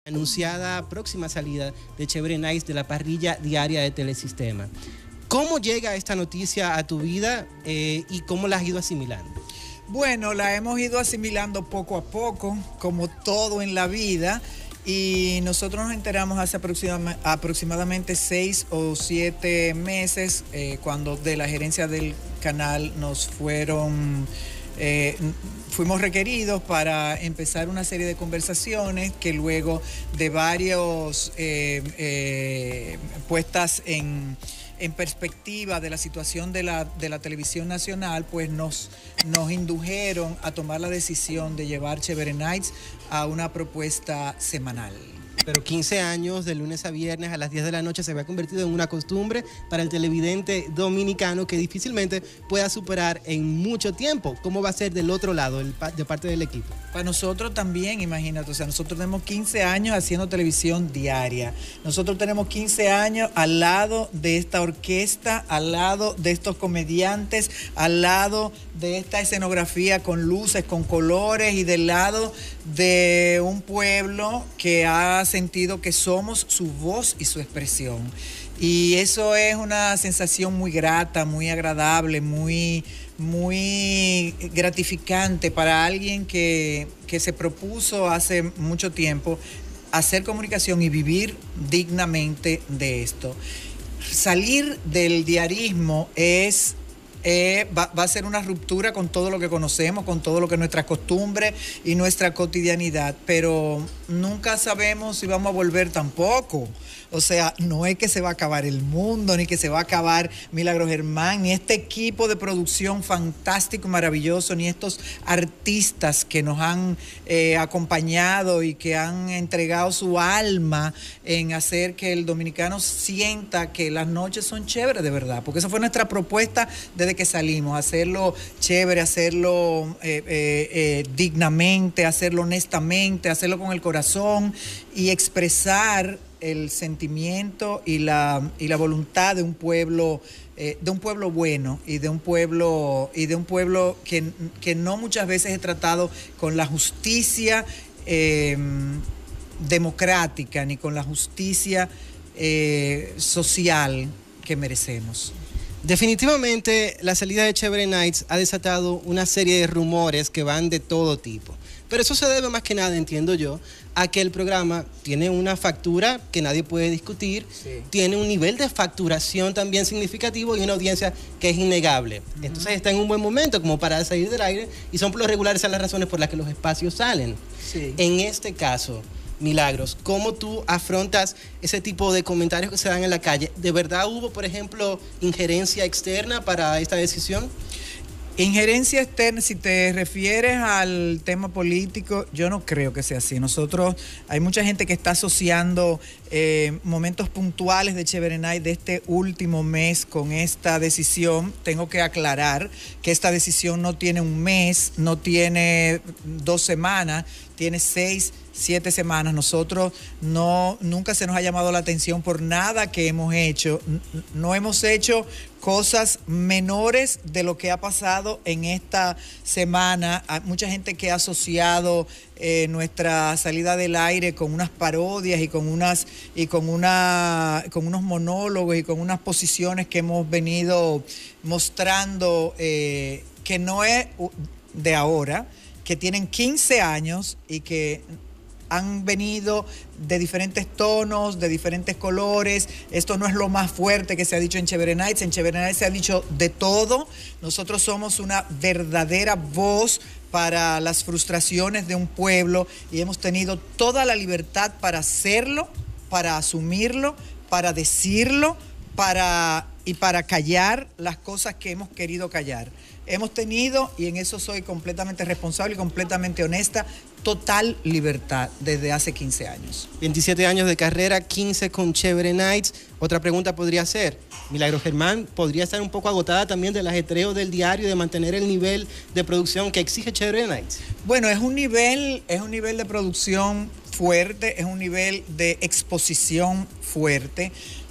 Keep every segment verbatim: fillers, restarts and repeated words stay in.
Anunciada próxima salida de Chévere Nights de la parrilla diaria de Telesistema. ¿Cómo llega esta noticia a tu vida eh, y cómo la has ido asimilando? Bueno, la hemos ido asimilando poco a poco, como todo en la vida, y nosotros nos enteramos hace aproximam- aproximadamente seis o siete meses, eh, cuando de la gerencia del canal nos fueron... Eh, fuimos requeridos para empezar una serie de conversaciones que luego de varios eh, eh, puestas en, en perspectiva de la situación de la, de la televisión nacional, pues nos, nos indujeron a tomar la decisión de llevar Chévere Nights a una propuesta semanal. Pero quince años de lunes a viernes a las diez de la noche se había convertido en una costumbre para el televidente dominicano que difícilmente pueda superar en mucho tiempo. ¿Cómo va a ser del otro lado, el, de parte del equipo? Para nosotros también, imagínate, o sea, nosotros tenemos quince años haciendo televisión diaria. Nosotros tenemos quince años al lado de esta orquesta, al lado de estos comediantes, al lado de esta escenografía con luces, con colores y del lado de un pueblo que ha sentido que somos su voz y su expresión. Y eso es una sensación muy grata, muy agradable, muy, muy gratificante para alguien que, que se propuso hace mucho tiempo hacer comunicación y vivir dignamente de esto. Salir del diarismo es... Eh, va, va a ser una ruptura con todo lo que conocemos, con todo lo que es nuestra costumbre y nuestra cotidianidad, pero nunca sabemos si vamos a volver tampoco. O sea, no es que se va a acabar el mundo, ni que se va a acabar Milagro Germán, ni este equipo de producción fantástico, maravilloso, ni estos artistas que nos han eh, acompañado y que han entregado su alma en hacer que el dominicano sienta que las noches son chéveres de verdad, porque esa fue nuestra propuesta desde que salimos, hacerlo chévere, hacerlo eh, eh, eh, dignamente, hacerlo honestamente, hacerlo con el corazón y expresar el sentimiento y la, y la voluntad de un pueblo, eh, de un pueblo bueno y de un pueblo, y de un pueblo que, que no muchas veces es tratado con la justicia eh, democrática ni con la justicia eh, social que merecemos. Definitivamente la salida de Chévere Nights ha desatado una serie de rumores que van de todo tipo. Pero eso se debe más que nada, entiendo yo, a que el programa tiene una factura que nadie puede discutir, sí. Tiene un nivel de facturación también significativo y una audiencia que es innegable. Uh-huh. Entonces está en un buen momento como para salir del aire y son por lo regular esas las razones por las que los espacios salen. Sí. En este caso, Milagros, ¿cómo tú afrontas ese tipo de comentarios que se dan en la calle? ¿De verdad hubo, por ejemplo, injerencia externa para esta decisión? Injerencia externa, si te refieres al tema político, yo no creo que sea así. Nosotros, hay mucha gente que está asociando eh, momentos puntuales de Chévere Night de este último mes con esta decisión. Tengo que aclarar que esta decisión no tiene un mes, no tiene dos semanas, tiene seis, siete semanas. Nosotros no, nunca se nos ha llamado la atención por nada que hemos hecho. No hemos hecho cosas menores de lo que ha pasado en esta semana. Hay mucha gente que ha asociado eh, nuestra salida del aire con unas parodias y con unas y con una con unos monólogos y con unas posiciones que hemos venido mostrando eh, que no es de ahora, que tienen quince años y que han venido de diferentes tonos, de diferentes colores. Esto no es lo más fuerte que se ha dicho en Chévere Nights. En Chévere Nights se ha dicho de todo. Nosotros somos una verdadera voz para las frustraciones de un pueblo y hemos tenido toda la libertad para hacerlo, para asumirlo, para decirlo, para, y para callar las cosas que hemos querido callar. Hemos tenido, y en eso soy completamente responsable y completamente honesta, total libertad desde hace quince años. veintisiete años de carrera, quince con Chévere Nights. Otra pregunta podría ser, Milagro Germán podría estar un poco agotada también del ajetreo del diario, de mantener el nivel de producción que exige Chévere Nights. Bueno, es un nivel, es un nivel de producción fuerte, es un nivel de exposición fuerte.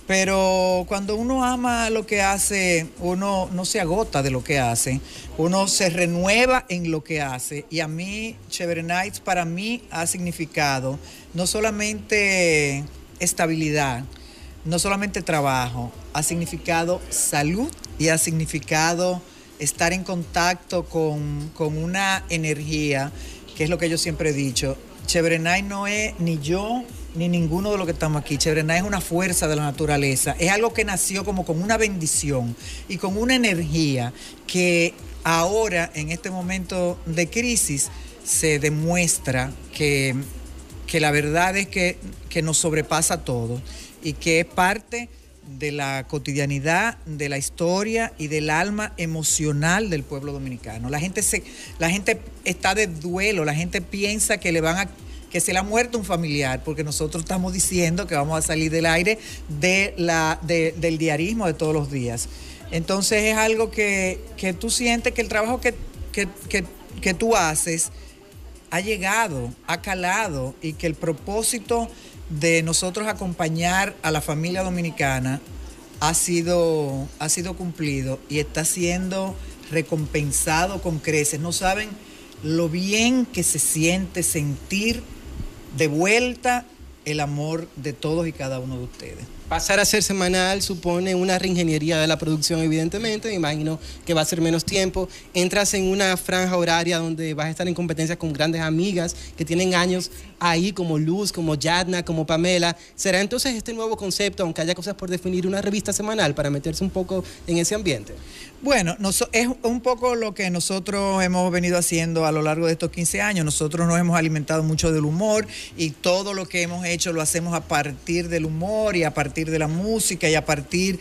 Pero cuando uno ama lo que hace, uno no se agota de lo que hace, uno se renueva en lo que hace. Y a mí, Chévere Nights, para mí ha significado no solamente estabilidad, no solamente trabajo, ha significado salud y ha significado estar en contacto con, con una energía, que es lo que yo siempre he dicho. Chévere Nights no es ni yo ni ninguno de los que estamos aquí. Chévere Nights es una fuerza de la naturaleza, es algo que nació como con una bendición y con una energía que ahora, en este momento de crisis, se demuestra que, que la verdad es que, que nos sobrepasa todo y que es parte de la cotidianidad, de la historia y del alma emocional del pueblo dominicano. La gente se, la gente está de duelo, la gente piensa que le van a que se le ha muerto un familiar, porque nosotros estamos diciendo que vamos a salir del aire de la, de, del diarismo de todos los días. Entonces es algo que, que tú sientes que el trabajo que, que, que, que tú haces ha llegado, ha calado, y que el propósito de nosotros acompañar a la familia dominicana ha sido, ha sido cumplido y está siendo recompensado con creces. No saben lo bien que se siente sentir de vuelta el amor de todos y cada uno de ustedes. Pasar a ser semanal supone una reingeniería de la producción, evidentemente. Me imagino que va a ser menos tiempo. Entras en una franja horaria donde vas a estar en competencia con grandes amigas que tienen años ahí, como Luz, como Yadna, como Pamela. ¿Será entonces este nuevo concepto, aunque haya cosas por definir, una revista semanal para meterse un poco en ese ambiente? Bueno, nos, es un poco lo que nosotros hemos venido haciendo a lo largo de estos quince años. Nosotros nos hemos alimentado mucho del humor y todo lo que hemos hecho lo hacemos a partir del humor y a partir de la música y a partir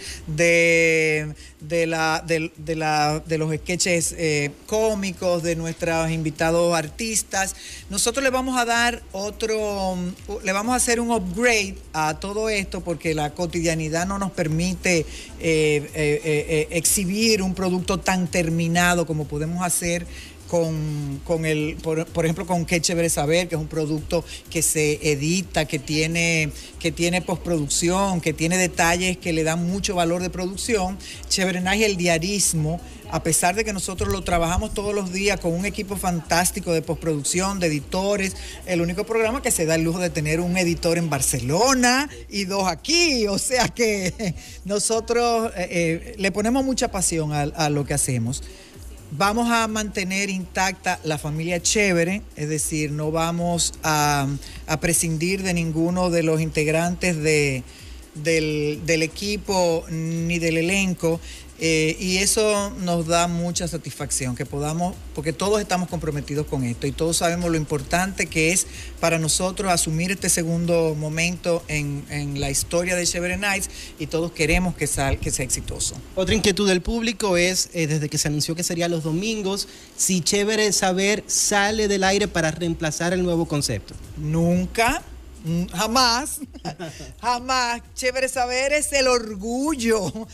de, de, la, de, de, la, de los sketches eh, cómicos de nuestros invitados artistas. Nosotros le vamos a dar otro, le vamos a hacer un upgrade a todo esto porque la cotidianidad no nos permite eh, eh, eh, exhibir un producto tan terminado como podemos hacer con, con el, por, por ejemplo, con Qué Chévere Saber, que es un producto que se edita, que tiene, que tiene postproducción, que tiene detalles que le dan mucho valor de producción. Chévere Nights, el diarismo, a pesar de que nosotros lo trabajamos todos los días con un equipo fantástico de postproducción, de editores, el único programa que se da el lujo de tener un editor en Barcelona y dos aquí, o sea que nosotros eh, eh, le ponemos mucha pasión a, a lo que hacemos. Vamos a mantener intacta la familia Chévere, es decir, no vamos a, a prescindir de ninguno de los integrantes de, del, del equipo ni del elenco. Eh, y eso nos da mucha satisfacción, que podamos, porque todos estamos comprometidos con esto y todos sabemos lo importante que es para nosotros asumir este segundo momento en, en la historia de Chévere Nights y todos queremos que, sal, que sea exitoso. Otra inquietud del público es, eh, desde que se anunció que sería los domingos, si Chévere Saber sale del aire para reemplazar el nuevo concepto. Nunca. Jamás, jamás. Chévere Saber es el orgullo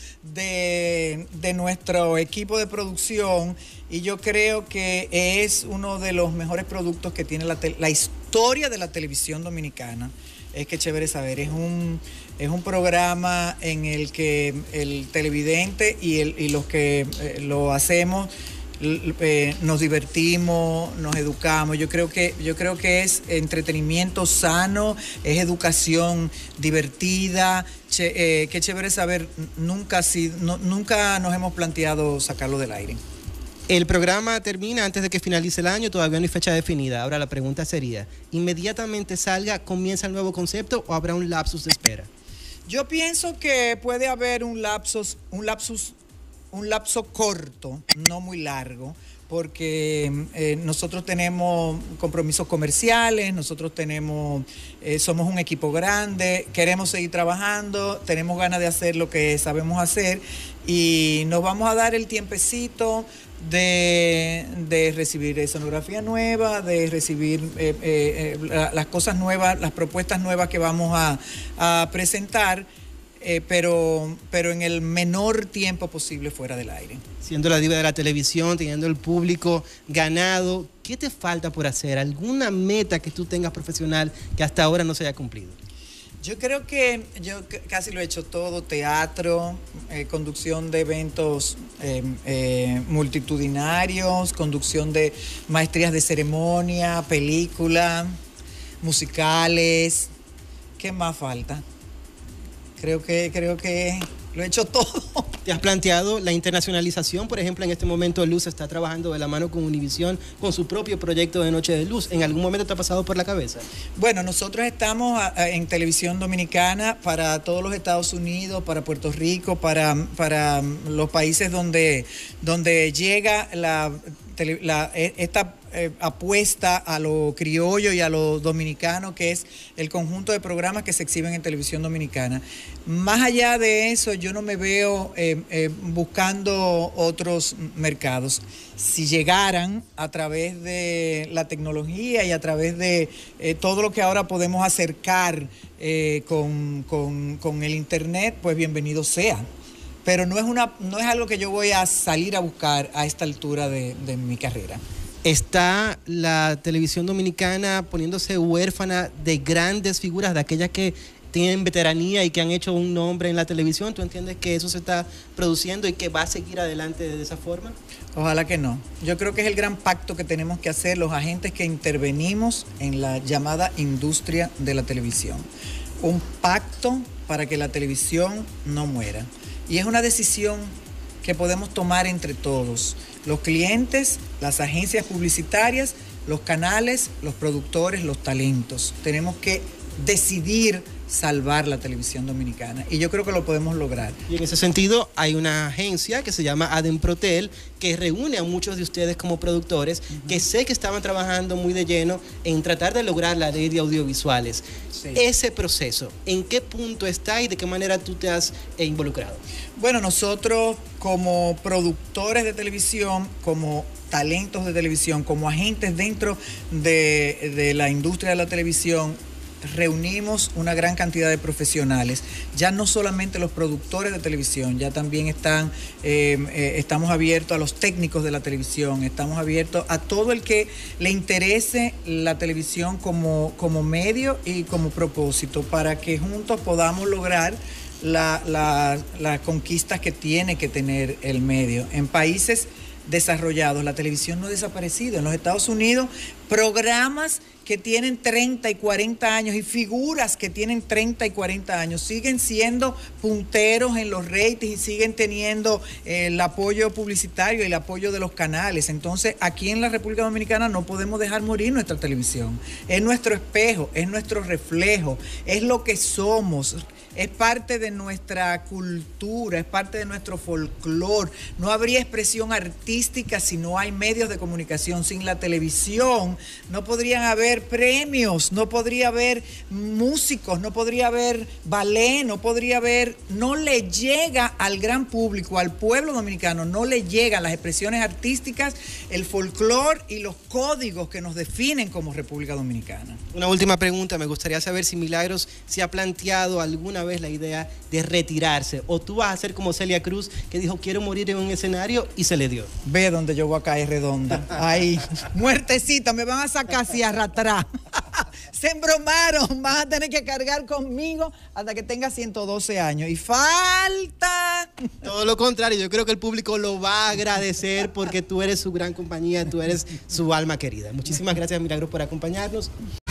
de, de nuestro equipo de producción y yo creo que es uno de los mejores productos que tiene la, la historia de la televisión dominicana. Es que Chévere Saber es un, es un programa en el que el televidente y, el, y los que eh, lo hacemos Eh, nos divertimos, nos educamos. Yo creo que yo creo que es entretenimiento sano, es educación divertida. Che, eh, Qué Chévere Saber, nunca, si, no, nunca nos hemos planteado sacarlo del aire. El programa termina antes de que finalice el año, todavía no hay fecha definida. Ahora la pregunta sería, ¿inmediatamente salga, comienza el nuevo concepto o habrá un lapsus de espera? Yo pienso que puede haber un lapsus, un lapsus un lapso corto, no muy largo, porque eh, nosotros tenemos compromisos comerciales, nosotros tenemos, eh, somos un equipo grande, queremos seguir trabajando, tenemos ganas de hacer lo que sabemos hacer y nos vamos a dar el tiempecito de, de recibir escenografía nueva, de recibir eh, eh, eh, las cosas nuevas, las propuestas nuevas que vamos a, a presentar. Eh, pero, pero en el menor tiempo posible fuera del aire. Siendo la diva de la televisión, teniendo el público ganado, ¿qué te falta por hacer? ¿Alguna meta que tú tengas profesional que hasta ahora no se haya cumplido? Yo creo que yo casi lo he hecho todo, teatro, eh, conducción de eventos eh, eh, multitudinarios, conducción de maestrías de ceremonia, película, musicales. ¿Qué más falta? Creo que, creo que lo he hecho todo. ¿Te has planteado la internacionalización? Por ejemplo, en este momento Luz está trabajando de la mano con Univisión con su propio proyecto de Noche de Luz. ¿En algún momento te ha pasado por la cabeza? Bueno, nosotros estamos en televisión dominicana para todos los Estados Unidos, para Puerto Rico, para, para los países donde, donde llega la, la, esta eh, apuesta a lo criollo y a lo dominicano, que es el conjunto de programas que se exhiben en televisión dominicana. Más allá de eso, yo no me veo eh, eh, buscando otros mercados. Si llegaran a través de la tecnología y a través de eh, todo lo que ahora podemos acercar eh, con, con, con el internet, pues bienvenido sea. Pero no es, una, no es algo que yo voy a salir a buscar a esta altura de, de mi carrera. ¿Está la televisión dominicana poniéndose huérfana de grandes figuras, de aquellas que tienen veteranía y que han hecho un nombre en la televisión? ¿Tú entiendes que eso se está produciendo y que va a seguir adelante de esa forma? Ojalá que no. Yo creo que es el gran pacto que tenemos que hacer los agentes que intervenimos en la llamada industria de la televisión. Un pacto para que la televisión no muera. Y es una decisión que podemos tomar entre todos, los clientes, las agencias publicitarias, los canales, los productores, los talentos. Tenemos que decidir salvar la televisión dominicana y yo creo que lo podemos lograr. Y en ese sentido hay una agencia que se llama Ademprotel que reúne a muchos de ustedes como productores, uh-huh, que sé que estaban trabajando muy de lleno en tratar de lograr la ley de audiovisuales. Sí. Ese proceso, ¿en qué punto está y de qué manera tú te has eh, involucrado? Bueno, nosotros como productores de televisión, como talentos de televisión, como agentes dentro de, de la industria de la televisión, reunimos una gran cantidad de profesionales, ya no solamente los productores de televisión, ya también están, eh, eh, estamos abiertos a los técnicos de la televisión, estamos abiertos a todo el que le interese la televisión como, como medio y como propósito, para que juntos podamos lograr la, la, las conquistas que tiene que tener el medio. En países desarrollados la televisión no ha desaparecido. En los Estados Unidos, programas que tienen treinta y cuarenta años y figuras que tienen treinta y cuarenta años siguen siendo punteros en los ratings y siguen teniendo eh, el apoyo publicitario y el apoyo de los canales. Entonces, aquí en la República Dominicana no podemos dejar morir nuestra televisión. Es nuestro espejo, es nuestro reflejo, es lo que somos. Es parte de nuestra cultura, es parte de nuestro folclore. No habría expresión artística si no hay medios de comunicación. Sin la televisión no podrían haber premios, no podría haber músicos, no podría haber ballet, no podría haber... No le llega al gran público, al pueblo dominicano, no le llegan las expresiones artísticas, el folclore y los códigos que nos definen como República Dominicana. Una última pregunta, me gustaría saber si Milagros se ha planteado alguna vez la idea de retirarse, o tú vas a ser como Celia Cruz, que dijo quiero morir en un escenario y se le dio. Ve donde yo voy a caer redonda, ahí, muertecita, me van a sacar así atrás. Se embromaron, vas a tener que cargar conmigo hasta que tenga ciento doce años y falta. Todo lo contrario, yo creo que el público lo va a agradecer porque tú eres su gran compañía, tú eres su alma querida. Muchísimas gracias, Milagros, por acompañarnos.